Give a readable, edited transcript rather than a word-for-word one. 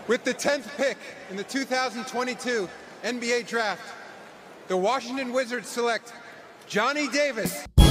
With the 10th pick in the 2022 NBA Draft, the Washington Wizards select Johnny Davis.